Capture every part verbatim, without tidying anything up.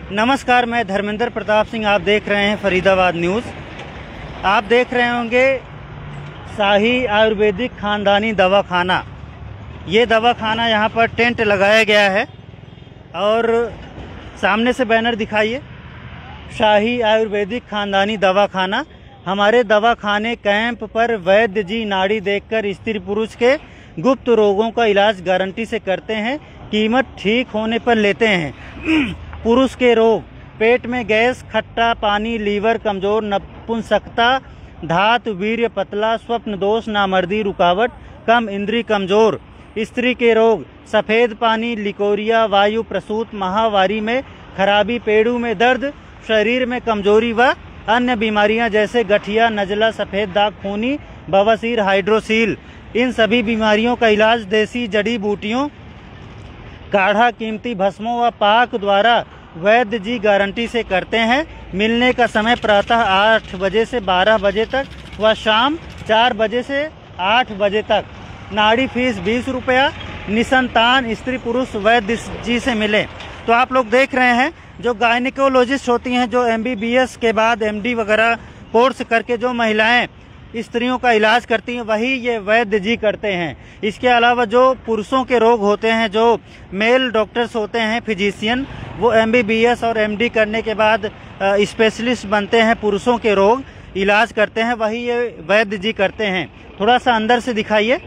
नमस्कार, मैं धर्मेंद्र प्रताप सिंह। आप देख रहे हैं फरीदाबाद न्यूज़। आप देख रहे होंगे शाही आयुर्वेदिक खानदानी दवाखाना। ये दवाखाना यहाँ पर टेंट लगाया गया है और सामने से बैनर दिखाइए, शाही आयुर्वेदिक खानदानी दवाखाना। हमारे दवाखाने कैंप पर वैद्य जी नाड़ी देखकर स्त्री पुरुष के गुप्त रोगों का इलाज गारंटी से करते हैं, कीमत ठीक होने पर लेते हैं। पुरुष के रोग, पेट में गैस, खट्टा पानी, लीवर कमजोर, नपुंसकता, धातु, वीर्य पतला, स्वप्न दोष, नामर्दी, रुकावट, कम इंद्री कमजोर। स्त्री के रोग, सफ़ेद पानी, लिकोरिया, वायु प्रसूत, माहवारी में खराबी, पेड़ू में दर्द, शरीर में कमजोरी व अन्य बीमारियां जैसे गठिया, नजला, सफ़ेद दाग, खूनी, बवासीर, हाइड्रोसील। इन सभी बीमारियों का इलाज देसी जड़ी बूटियों, काढ़ा, कीमती भस्मों व पाक द्वारा वैद्य जी गारंटी से करते हैं। मिलने का समय प्रातः आठ बजे से बारह बजे तक व शाम चार बजे से आठ बजे तक। नाड़ी फीस बीस रुपया। निसंतान स्त्री पुरुष वैद्य जी से मिलें। तो आप लोग देख रहे हैं, जो गायनिकोलॉजिस्ट होती हैं, जो एमबीबीएस के बाद एमडी वगैरह कोर्स करके जो महिलाएं स्त्रियों का इलाज करती हैं, वही ये वैद्य जी करते हैं। इसके अलावा जो पुरुषों के रोग होते हैं, जो मेल डॉक्टर्स होते हैं, फिजिशियन, वो एमबीबीएस और एमडी करने के बाद स्पेशलिस्ट बनते हैं, पुरुषों के रोग इलाज करते हैं, वही ये वैद्य जी करते हैं। थोड़ा सा अंदर से दिखाइए,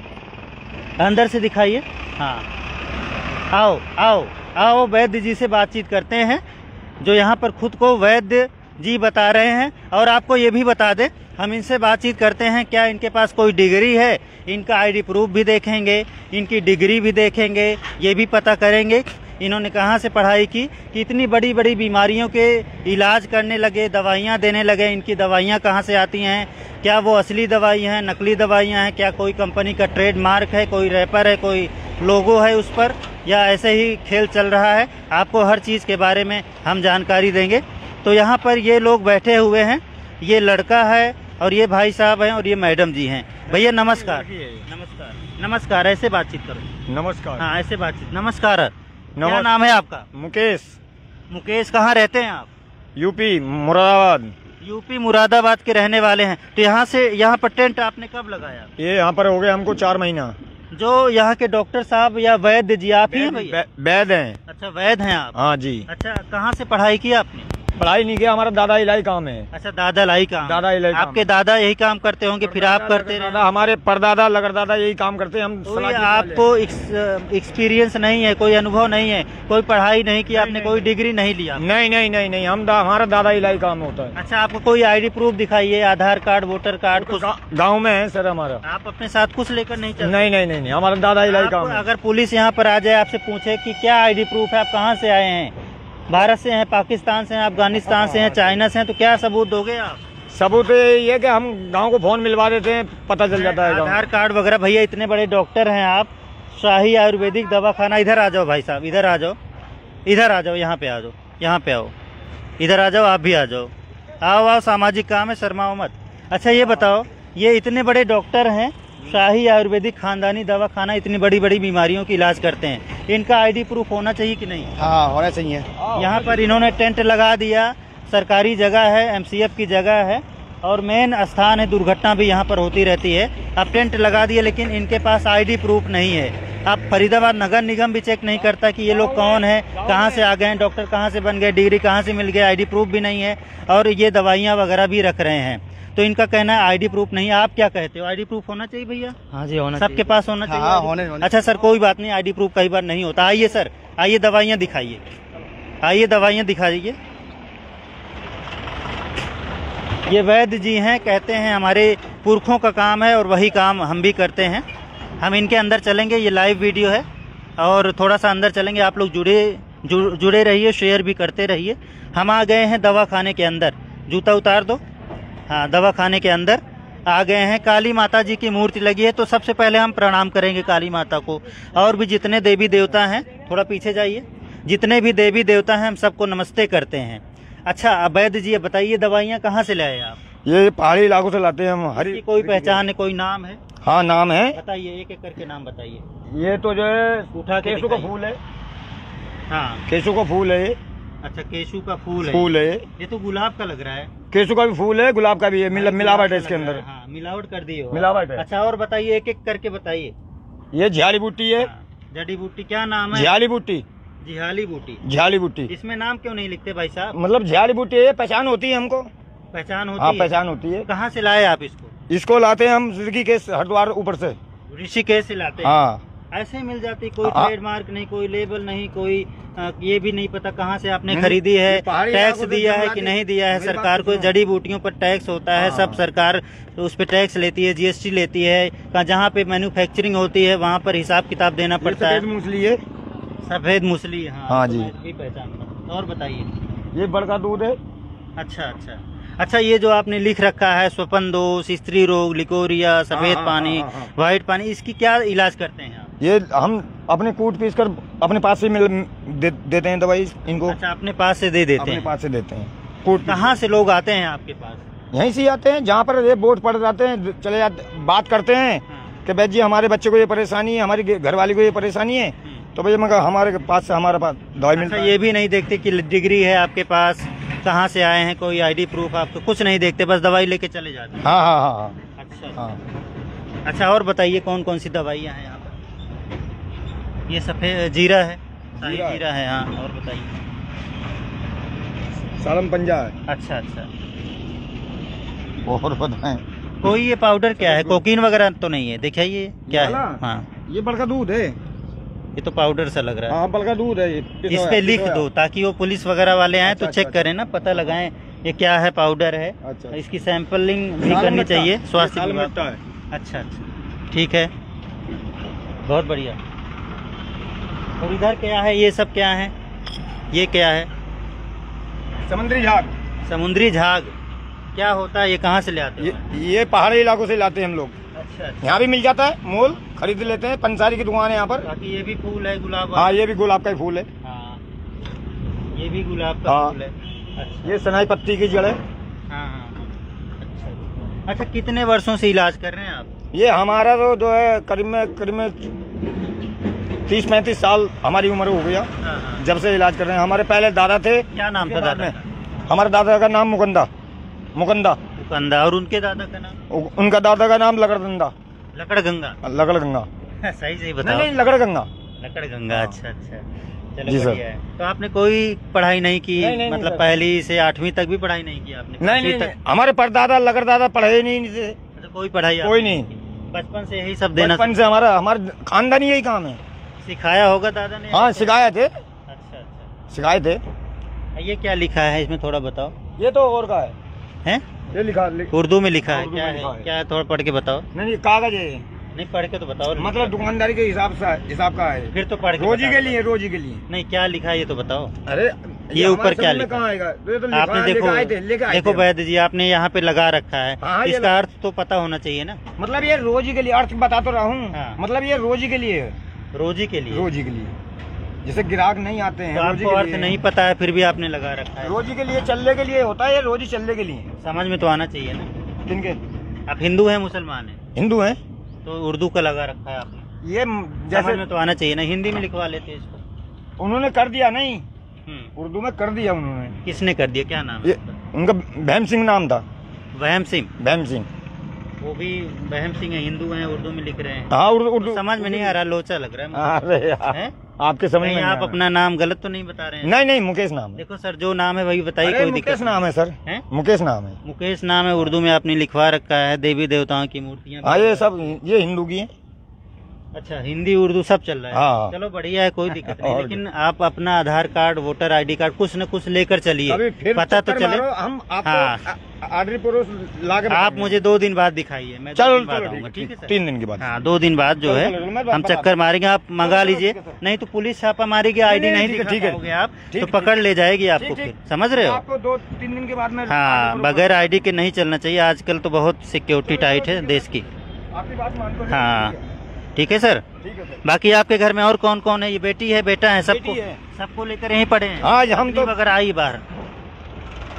अंदर से दिखाइए। हाँ, आओ आओ आओ वैद्य जी से बातचीत करते हैं, जो यहाँ पर खुद को वैद्य जी बता रहे हैं। और आपको ये भी बता दें, हम इनसे बातचीत करते हैं, क्या इनके पास कोई डिग्री है, इनका आईडी प्रूफ भी देखेंगे, इनकी डिग्री भी देखेंगे, ये भी पता करेंगे इन्होंने कहाँ से पढ़ाई की, कि इतनी बड़ी बड़ी बीमारियों के इलाज करने लगे, दवाइयाँ देने लगे। इनकी दवाइयाँ कहाँ से आती हैं, क्या वो असली दवाई हैं, नकली दवाइयाँ हैं, क्या कोई कंपनी का ट्रेडमार्क है, कोई रैपर है, कोई लोगो है उस पर, या ऐसे ही खेल चल रहा है। आपको हर चीज़ के बारे में हम जानकारी देंगे। तो यहाँ पर ये लोग बैठे हुए हैं, ये लड़का है और ये भाई साहब हैं और ये मैडम जी हैं। भैया नमस्कार। नमस्कार नमस्कार, ऐसे बातचीत करो। नमस्कार। हाँ, ऐसे बातचीत। नमस्कार। क्या नाम है आपका? मुकेश। मुकेश, कहाँ रहते हैं आप? यूपी मुरादाबाद। यूपी मुरादाबाद के रहने वाले हैं। तो यहाँ से यहाँ पर टेंट आपने कब लगाया? ये यहाँ पर हो गया हमको चार महीना। जो यहाँ के डॉक्टर साहब या वैद्य जी आप ही हैं भैया? वैद्य हैं। अच्छा, वैद्य हैं आप? हाँ जी। अच्छा, कहाँ से पढ़ाई की आपने? पढ़ाई नहीं किया, हमारा दादा इलाही काम है। अच्छा, दादा लाई काम। दादा इलाही काम। आपके दादा यही काम करते होंगे, फिर आप करते रहे? हमारे परदादा लगरदादा यही काम करते हैं। हम तो आपको एक्सपीरियंस नहीं है, कोई अनुभव नहीं है, कोई पढ़ाई नहीं की आपने, कोई डिग्री नहीं लिया? नहीं नहीं नहीं नहीं, हम हमारा दादा इलाही काम होता है। अच्छा, आपको कोई आईडी प्रूफ दिखाइए, आधार कार्ड, वोटर कार्ड? गाँव में है सर हमारा। आप अपने साथ कुछ लेकर नहीं चलते? नहीं नहीं नहीं, हमारा दादा इलाही काम। अगर पुलिस यहाँ पर आ जाए, आपसे पूछे कि क्या आईडी प्रूफ है, आप कहाँ से आए हैं, भारत से हैं, पाकिस्तान से हैं, अफगानिस्तान से हैं, चाइना से हैं, तो क्या सबूत दोगे आप? सबूत ये कि हम गांव को फोन मिलवा देते हैं, पता चल जाता है। आधार कार्ड वगैरह। भैया इतने बड़े डॉक्टर हैं आप, शाही आयुर्वेदिक दवाखाना। इधर आ जाओ भाई साहब, इधर आ जाओ, इधर आ जाओ, यहाँ पे आ जाओ, यहाँ पे आओ, इधर आ जाओ, आप भी आ जाओ, आओ आओ, सामाजिक काम है, शर्माओ मत। अच्छा, ये बताओ, ये इतने बड़े डॉक्टर हैं, शाही आयुर्वेदिक खानदानी दवाखाना, इतनी बड़ी बड़ी बीमारियों की इलाज करते हैं, इनका आईडी प्रूफ होना चाहिए कि नहीं? हाँ, होना चाहिए। यहाँ पर इन्होंने टेंट लगा दिया, सरकारी जगह है, एमसीएफ की जगह है और मेन स्थान है, दुर्घटना भी यहाँ पर होती रहती है। अब टेंट लगा दिए, लेकिन इनके पास आईडी प्रूफ नहीं है। अब फरीदाबाद नगर निगम भी चेक नहीं करता कि ये लोग कौन है, कहाँ से आ गए, डॉक्टर कहाँ से बन गए, डिग्री कहाँ से मिल गई, आईडी प्रूफ भी नहीं है, और ये दवाइयाँ वगैरह भी रख रहे हैं। तो इनका कहना है आईडी प्रूफ नहीं। आप क्या कहते हो, आईडी प्रूफ होना चाहिए भैया? हाँ जी, होना चाहिए। सबके पास होना चाहिए? हाँ, होने, होने। अच्छा सर, कोई बात नहीं, आईडी प्रूफ कई बार नहीं होता। आइए सर, आइए दवाइयाँ दिखाइए, आइए दवाइयाँ दिखाइए। ये वैद्य जी हैं, कहते हैं हमारे पुरखों का काम है और वही काम हम भी करते हैं। हम इनके अंदर चलेंगे, ये लाइव वीडियो है और थोड़ा सा अंदर चलेंगे। आप लोग जुड़े जुड़, जुड़े रहिए, शेयर भी करते रहिए। हम आ गए हैं दवाखाने के अंदर। जूता उतार दो। हाँ, दवाखाने के अंदर आ गए हैं। काली माता जी की मूर्ति लगी है, तो सबसे पहले हम प्रणाम करेंगे काली माता को। और भी जितने देवी देवता हैं, थोड़ा पीछे जाइए, जितने भी देवी देवता हैं हम सबको नमस्ते करते हैं। अच्छा, वैद्य जी बताइए, दवाइयाँ कहाँ से लाए आप? ये पहाड़ी इलाकों से लाते हैं हम। हरी कोई पहचान है, कोई नाम है? हाँ, नाम है। बताइए, एक एक करके नाम बताइए। ये तो जो है उठा के केसू का फूल है। हाँ, केसू का फूल है। अच्छा, केशु का फूल है। फूल है ये तो गुलाब का लग रहा है। केशु का भी फूल है, गुलाब का भी है, मिला, मिलावट है इसके अंदर। हाँ, मिलावट कर दी हो। मिलावट है। अच्छा, और बताइए, एक एक करके बताइए। ये झाली बूटी है। जड़ी बूटी क्या नाम है? झाली बूटी। जिहाली बूटी। झाली बूटी। इसमें नाम क्यों नहीं लिखते भाई साहब? मतलब झाली बूटी है, पहचान होती है हमको। पहचान होती हाँ, है? पहचान होती है। कहाँ से लाए आप इसको? इसको लाते हैं हम ऋषिकेश हरिद्वार ऊपर से। ऋषिकेश से लाते हैं? हाँ, ऐसे ही मिल जाती, कोई हाँ। ट्रेडमार्क नहीं, कोई लेबल नहीं, कोई आ, ये भी नहीं पता कहाँ से आपने खरीदी है, टैक्स दिया है कि नहीं दिया है। सरकार को जड़ी बूटियों पर टैक्स होता है, सब सरकार तो उस पर टैक्स लेती है, जीएसटी लेती है। जहाँ पे मैन्युफैक्चरिंग होती है वहाँ पर हिसाब किताब देना पड़ता है। मूसली है, सफेद मूसली। हाँ, हाँ तो जी। मैं भी पहचान। और बताइए। ये बड़का दूध है। अच्छा अच्छा अच्छा, ये जो आपने लिख रखा है स्वपन दोष, स्त्री रोग, लिकोरिया, सफेद हाँ, पानी, हाँ, हाँ। व्हाइट पानी, इसकी क्या इलाज करते हैं आप? ये हम अपने कूट पीस कर अपने पास से मिल दे, देते हैं दवाई इनको। अच्छा, अपने पास से दे देते अपने हैं? पास से देते हैं। कूट कहाँ से लोग आते हैं आपके पास? यहीं से आते हैं, जहाँ पर ये बोर्ड पड़ जाते हैं, चले जाते, बात करते हैं हाँ। कि भाई जी हमारे बच्चे को ये परेशानी है, हमारी घरवाली को ये परेशानी है, तो भैया मगर हमारे पास से हमारे पास दवाई मिलती अच्छा, है। ये भी नहीं देखते कि डिग्री है आपके पास, कहाँ से आए हैं, कोई आईडी प्रूफ आपको कुछ नहीं देखते, बस दवाई लेके चले जाते हैं? हाँ हाँ हाँ हाँ अच्छा हाँ। अच्छा, और बताइए कौन कौन सी दवाइयाँ हैं यहाँ पर? ये सफेद जीरा है, शाही जीरा है। जीरा है। हाँ, और बताइए। सालम पंजा है। अच्छा अच्छा, और बताएं। कोई ये पाउडर क्या है? कोकीन वगैरह तो नहीं है? दिखाइए क्या है। वाला? हाँ, ये बड़का दूध है। ये तो पाउडर सा लग रहा है। हाँ, बड़का दूध है ये। इस पे लिख दो ताकि वो पुलिस वगैरह वाले आए तो अच्छा, चेक अच्छा, करें ना, पता लगाएं ये क्या है, पाउडर है। अच्छा। इसकी सैंपलिंग भी सालम करनी मट्टा। चाहिए ये स्वास्थ्य सालम विभाग। मट्टा है। अच्छा अच्छा, ठीक है, बहुत बढ़िया। और इधर क्या है? ये सब क्या है? ये क्या है? समुद्री झाग। समुद्री झाग क्या होता है? ये कहाँ से ले आते ये, हो? ये पहाड़ी इलाकों से लाते हैं हम लोग। अच्छा अच्छा, यहाँ भी मिल जाता है, मोल खरीद लेते हैं। पंसारी की दुकान है यहाँ पर। बाकी ये भी फूल है गुलाब? हाँ, ये भी गुलाब का ही फूल है। हाँ, ये भी गुलाब का हाँ। फूल है। अच्छा, ये सनाई पत्ती की जड़ है। हाँ हाँ हाँ। अच्छा अच्छा, कितने वर्षों से इलाज कर रहे हैं आप? ये हमारा तो जो है करीब में करीब में तीस पैंतीस साल हमारी उम्र हो गया हाँ हाँ। जब से इलाज कर रहे हैं। हमारे पहले दादा थे। क्या नाम था उसके बाद दादा में हमारे दादा का नाम मुकंदा मुकंदा दुकानदार? और उनके दादा का नाम? उ- उनका दादा का नाम लकड़गंगा। लकड़गंगा? लकड़गंगा सही सही नहीं बताओ। नहीं लकड़गंगा। लकड़गंगा। हाँ। अच्छा अच्छा, जी चलो सर। बढ़िया है। तो आपने कोई पढ़ाई नहीं की? नहीं, नहीं, नहीं, मतलब सर। पहली से आठवीं तक भी पढ़ाई नहीं की आपने? नहीं पांचवीं नहीं, तक? नहीं हमारे परदादा लकड़दादा पढ़े नहीं थे। अच्छा, कोई पढ़ाई कोई आपने नहीं। की? बचपन से यही सब देना बचपन से हमारा हमारे खानदानी यही काम है। सिखाया होगा दादा ने? हाँ, ऐसे? सिखाए थे अच्छा अच्छा, सिखाए थे। ये क्या लिखा है इसमें, थोड़ा बताओ। ये तो और का है। हैं? ये लिखा लिख... उर्दू में लिखा है? उर्दू क्या में है लिखा है। क्या है, थोड़ा पढ़ के बताओ। नहीं नहीं, कागज है। नहीं, पढ़ के तो बताओ। मतलब दुकानदारी के हिसाब से हिसाब का है। फिर तो पढ़ के रोजी बता के दो। लिए रोजी के लिए। नहीं, क्या लिखा है ये तो बताओ। अरे ये ऊपर हमारे क्या समझ में लिखा कहाँ आएगा? ये तो लिखा आपने है, देखो लिखा आए थे, लिखा आए देखो थे। वैद्य जी, आपने यहाँ पे लगा रखा है, हाँ, ये इसका लगा- अर्थ तो पता होना चाहिए ना। मतलब ये रोजी के लिए अर्थ बता तो रहा हूँ। हाँ। मतलब ये रोजी के लिए है। रोजी के लिए? रोजी के लिए, जैसे ग्राहक नहीं आते हैं। तो रोजी आपको के अर्थ लिए। नहीं पता है फिर भी आपने लगा रखा है? रोजी के लिए, चलने के लिए होता है, ये रोजी चलने के लिए। समझ में तो आना चाहिए ना। किनके? आप हिंदू हैं मुसलमान हैं? हिंदू हैं। तो उर्दू का लगा रखा है आपने, ये समझ जैसे में तो आना चाहिए ना। हिंदी में लिखवा लेते इसको। उन्होंने कर दिया, नहीं हम्म, उर्दू में कर दिया उन्होंने। किसने कर दिया? क्या नाम ये है? उनका बहम सिंह नाम था। वहम सिंह? बहम सिंह। वो भी वहम सिंह है, हिंदू हैं, उर्दू में लिख रहे हैं। हाँ, उर्दू उर्दू समझ में नहीं आ रहा, लोचा लग रहा है मुझे। अरे यार, हैं? आपके समझ में कहीं नहीं आप आ रहा। अपना नाम गलत तो नहीं बता रहे हैं? नहीं नहीं, मुकेश नाम है। देखो सर, जो नाम है वही बताइए, अरे कोई दिक्कत मुकेश नाम है सर। है? मुकेश नाम है। मुकेश नाम है, उर्दू में आपने लिखवा रखा है, देवी देवताओं की मूर्तियां। हाँ, ये सब ये हिंदू की है। अच्छा, हिंदी उर्दू सब चल रहा है। हाँ। चलो बढ़िया है, कोई दिक्कत नहीं, और लेकिन आप अपना Aadhaar card, voter ID card कुछ न कुछ लेकर चलिए, अभी फिर पता तो चक्कर चले। मारो, हम आपको हाँ। आर्डरी पुरुष ला के आप बताएंगे। मुझे दो दिन बाद दिखाइए, मैं दो चलो दिन बाद चलो, आऊंगा, ठीक ठीक है है सर? तीन दिन के बाद। हाँ, दो दिन बाद जो चलो, है चलो, मैं हम बता- चक्कर मारेंगे, आप मंगा चलो, लीजिए। ठीक है, सर। नहीं तो पुलिस छापा मारेगी, आईडी नहीं, नहीं ठीक है, दिखा ठीक है। पाओगे आप ठीक, तो ठीक, पकड़ ले जाएगी आपको ठीक, फिर, ठीक। समझ रहे हो? आपको दो तीन दिन के बाद में हाँ, आर्डरी बगैर आईडी के नहीं चलना चाहिए, आजकल तो बहुत सिक्योरिटी टाइट है देश की। पुरुष- आपकी बात मानता हूँ। हाँ, ठीक है सर। ठीक है सर। बाकी आपके घर में और कौन कौन है? ये बेटी है, बेटा है, सबको बेटी है। सबको लेकर यहीं पड़े हैं? हाँ, हम तो अगर आई बाहर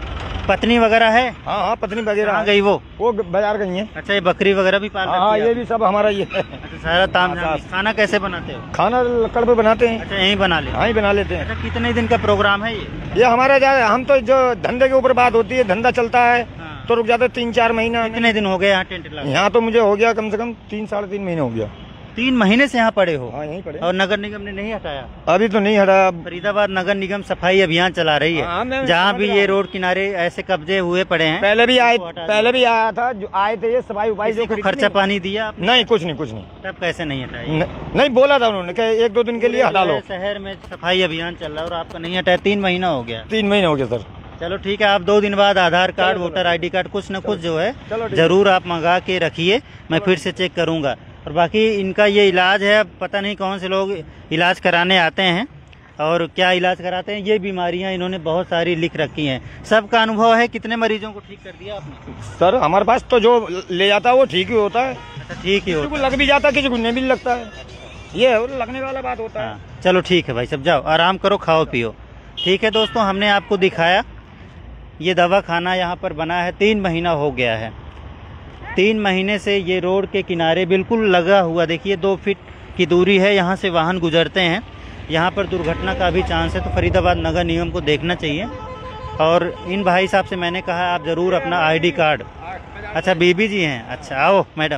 पत्नी वगैरह है? हाँ हाँ पत्नी वगैरह। कहाँ गई वो? वो बाजार गई है। अच्छा, ये बकरी वगैरह भी पाल हाँ रखी है ये भी सब हमारा ये है। अच्छा, सारा ताम झाम। खाना कैसे बनाते हो? खाना लकड़ पे बनाते हैं। अच्छा, यहीं बना ले? हाँ ही बना लेते हैं। अच्छा, कितने दिन का प्रोग्राम है ये? ये हमारा जा हम तो जो धंधे के ऊपर बात होती है, धंधा चलता है हाँ। तो रुक जाते तीन चार महीना। कितने दिन हो गए यहाँ टेंट लगा? यहाँ तो मुझे हो गया कम से कम तीन साढ़े तीन महीने हो गया। तीन महीने से यहाँ पड़े हो? हाँ यहीं पड़े। और नगर निगम ने नहीं हटाया? अभी तो नहीं हटा। फरीदाबाद नगर निगम सफाई अभियान चला रही हाँ, मैं है। जहाँ समझ भी रहा ये हूँ। रोड किनारे ऐसे कब्जे हुए पड़े हैं, पहले भी आए उसको हटा पहले भी आया था, जो आए थे ये सफाई उफाई किसी को खर्चा पानी दिया आपने? नहीं कुछ नहीं कुछ नहीं। तब कैसे नहीं हटाया? न, नहीं बोला था उन्होंने कि एक दो दिन के लिए हटा लो। शहर में सफाई अभियान चल रहा है और आपका नहीं हटाया, तीन महीना हो गया। तीन महीने हो गए सर। चलो ठीक है, आप दो दिन बाद Aadhaar card, voter ID card, कुछ न कुछ जो है चलो ठीक जरूर आप मंगा के रखिए, मैं फिर से चेक करूंगा। और बाकी इनका ये इलाज है, पता नहीं कौन से लोग इलाज कराने आते हैं और क्या इलाज कराते हैं। ये बीमारियां इन्होंने बहुत सारी लिख रखी हैं। सबका अनुभव है। कितने मरीजों को ठीक कर दिया आपने? सर हमारे पास तो जो ले जाता है वो ठीक ही होता है। अच्छा, ठीक ही किसी होता को लग भी जाता है, किसी को नहीं भी लगता है। ये है, लगने वाला बात होता है। है। हाँ, चलो ठीक है भाई, सब जाओ आराम करो, खाओ पियो। ठीक है दोस्तों, हमने आपको दिखाया ये दवा खाना यहाँ पर बना है, तीन महीना हो गया है। तीन महीने से ये रोड के किनारे बिल्कुल लगा हुआ, देखिए दो फीट की दूरी है, यहाँ से वाहन गुजरते हैं। यहाँ पर दुर्घटना का भी चांस है, तो फरीदाबाद नगर निगम को देखना चाहिए। और इन भाई साहब से मैंने कहा आप ज़रूर अपना आईडी कार्ड। अच्छा, बीबी जी हैं? अच्छा, आओ मैडम।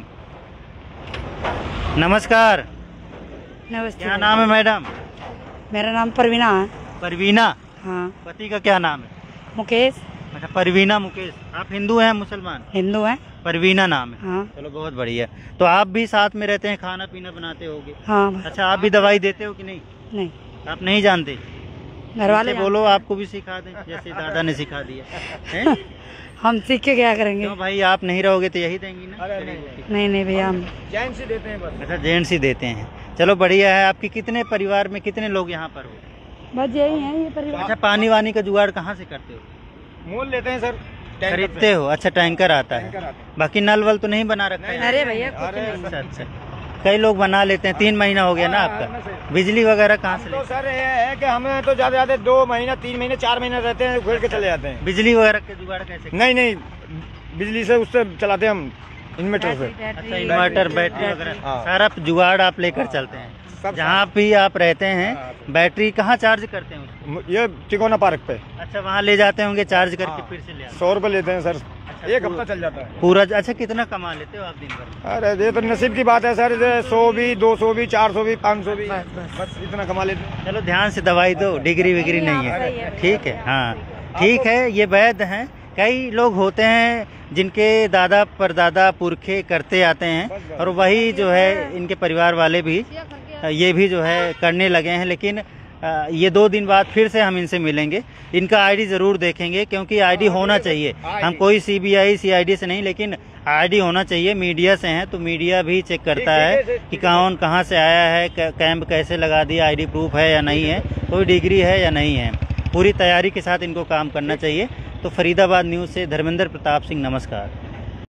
नमस्कार। नमस्ते। क्या नाम है मैडम? मेरा नाम परवीना है। परवीना? हाँ। पति का क्या नाम है? मुकेश। अच्छा, परवीना मुकेश। आप हिंदू हैं मुसलमान? हिंदू हैं। परवीना नाम है? हाँ। चलो बहुत बढ़िया। तो आप भी साथ में रहते हैं, खाना पीना बनाते होगे? हाँ। अच्छा, आप भी दवाई देते हो कि नहीं? नहीं, आप नहीं जानते? घर वाले बोलो, आपको भी सिखा दें जैसे दादा ने सिखा दिया है? हम सीख के क्या करेंगे? क्यों भाई, आप नहीं रहोगे तो यही देंगी ना? नहीं नहीं भैया, हम जेंट्स ही देते हैं बस। अच्छा, जेंट्स ही देते हैं। चलो बढ़िया है। आपके कितने परिवार में कितने लोग यहाँ पर हो? बस यही है ये परिवार। अच्छा, पानी वानी का जुगाड़ कहाँ से करते हो? मोल लेते हैं सर, खरीदते हो? अच्छा, टैंकर आता है। बाकी नल वल तो नहीं बना रखा है? अरे भैया कुछ नहीं। अच्छा अच्छा, कई लोग बना लेते हैं। तीन महीना हो गया ना आपका। बिजली वगैरह कहाँ से तो लेते सर ये है कि हमें तो ज्यादा ज्यादा दो महीना तीन महीने चार महीने रहते हैं, घेर के चले जाते हैं। हैं? बिजली वगैरह के जुगाड़ कैसे? नहीं नहीं, बिजली से उससे चलाते हैं हम, इन्वर्टर से। अच्छा, इन्वर्टर, बैटरी वगैरह हाँ। सारा जुगाड़ आप लेकर चलते हैं? जहाँ भी आप रहते हैं बैटरी कहाँ चार्ज करते हैं उसको? ये तिकोना पार्क पे। अच्छा, वहाँ ले जाते होंगे चार्ज करके, हाँ। फिर से ले आते सौ रुपए लेते हैं सर, अच्छा, एक पूरा- हफ्ता चल जाता है पूरा। अच्छा, कितना कमा लेते हो आप दिन भर? अरे ये तो नसीब की बात है सर, सौ भी, दो सौ भी, चार सौ भी, पाँच सौ भी, बस, बस। बस इतना कमा लेते हैं। चलो ध्यान से दवाई दो, डिग्री विग्री नहीं है। ठीक है, हाँ ठीक है। ये वैद्य हैं। कई लोग होते हैं जिनके दादा परदादा पुरखे करते आते हैं और वही जो है इनके परिवार वाले भी ये भी जो है करने लगे हैं। लेकिन ये दो दिन बाद फिर से हम इनसे मिलेंगे, इनका आईडी ज़रूर देखेंगे, क्योंकि आईडी होना चाहिए। हम कोई सीबीआई सीआईडी से नहीं, लेकिन आईडी होना चाहिए। मीडिया से हैं तो मीडिया भी चेक करता है कि कौन कहाँ से आया है, कैंप कैसे लगा दिया, आईडी प्रूफ है या नहीं है, कोई डिग्री है या नहीं है। पूरी तैयारी के साथ इनको काम करना चाहिए। तो फरीदाबाद न्यूज़ से धर्मेंद्र प्रताप सिंह, नमस्कार।